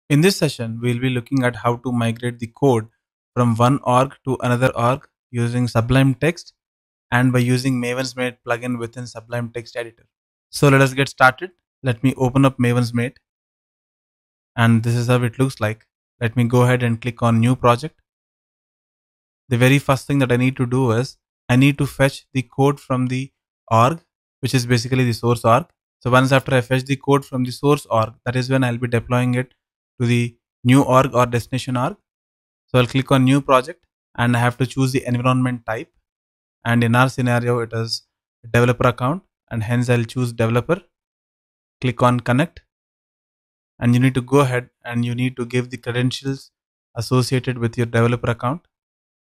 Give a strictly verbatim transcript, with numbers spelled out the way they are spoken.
In this session, we'll be looking at how to migrate the code from one org to another org using Sublime Text and by using Maven's Mate plugin within Sublime Text Editor. So let us get started. Let me open up Maven's Mate and this is how it looks like. Let me go ahead and click on New Project. The very first thing that I need to do is I need to fetch the code from the org, which is basically the source org. So once after I fetch the code from the source org, that is when I'll be deploying it to the new org or destination org. So I'll click on New Project and I have to choose the environment type. And in our scenario, it is developer account, and hence I'll choose developer. Click on Connect, and you need to go ahead and you need to give the credentials associated with your developer account.